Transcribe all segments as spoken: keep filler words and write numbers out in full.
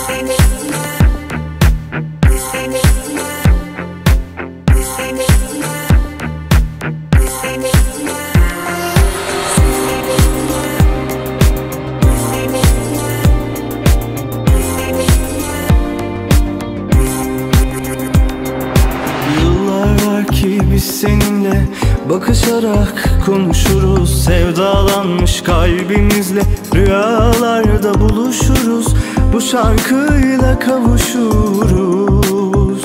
Biz seninle bakışarak konuşuruz, sevdalanmış kalbimizle rüyalarda buluşuruz, bu şarkıyla kavuşuruz.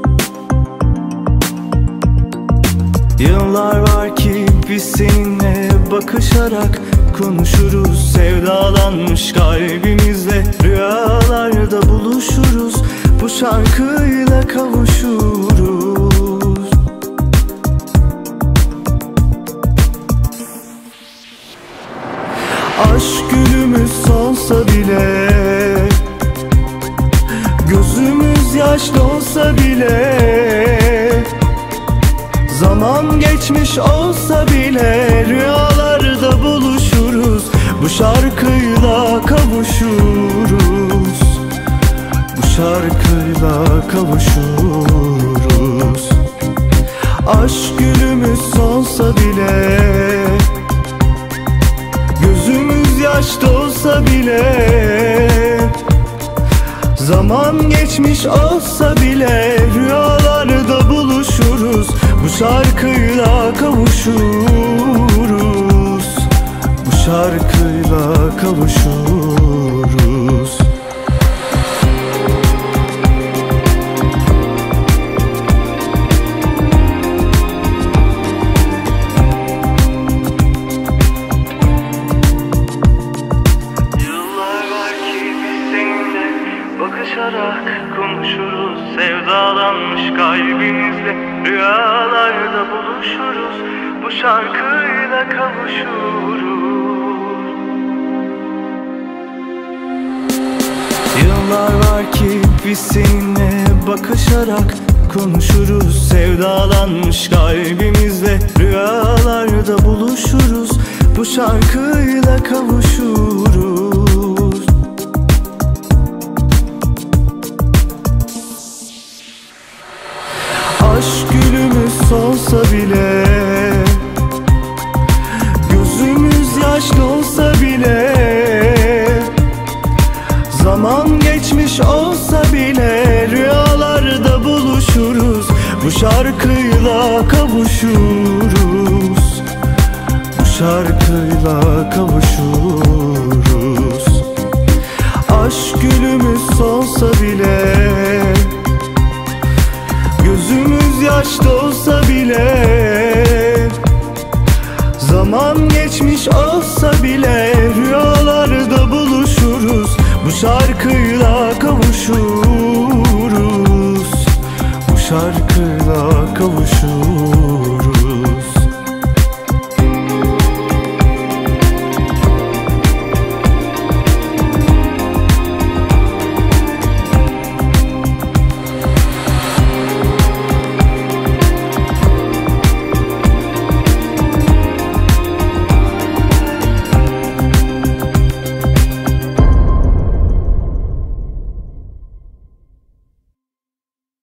Yıllar var ki biz seninle bakışarak konuşuruz, sevdalanmış kalbimizle rüyalarda buluşuruz, bu şarkıyla kavuşuruz. Aşk gülümüz solsa bile, gözümüz yaşlı olsa bile, zaman geçmiş olsa bile rüyalarda buluşuruz, bu şarkıyla kavuşuruz, bu şarkıyla kavuşuruz. Aşk gülümüz solsa bile, gözümüz yaşta olsa bile, zaman geçmiş olsa bile rüyalarda buluşuruz, bu şarkıyla kavuşuruz, bu şarkıyla kavuşuruz. Bakışarak konuşuruz, sevdalanmış kalbimizle rüyalarda buluşuruz, bu şarkıyla kavuşuruz. Yıllar var ki biz seninle bakışarak konuşuruz, sevdalanmış kalbimizle rüyalarda buluşuruz, bu şarkıyla kavuşuruz. Aşk gülümüz solsa bile, gözümüz yaşlı olsa bile, zaman geçmiş olsa bile rüyalarda buluşuruz, bu şarkıyla kavuşuruz, bu şarkıyla kavuşuruz. Aşk gülümüz solsa bile, gözümüz yaşta olsa bile, zaman geçmiş olsa bile rüyalarda buluşuruz, bu şarkıyla kavuşuruz, bu şarkıyla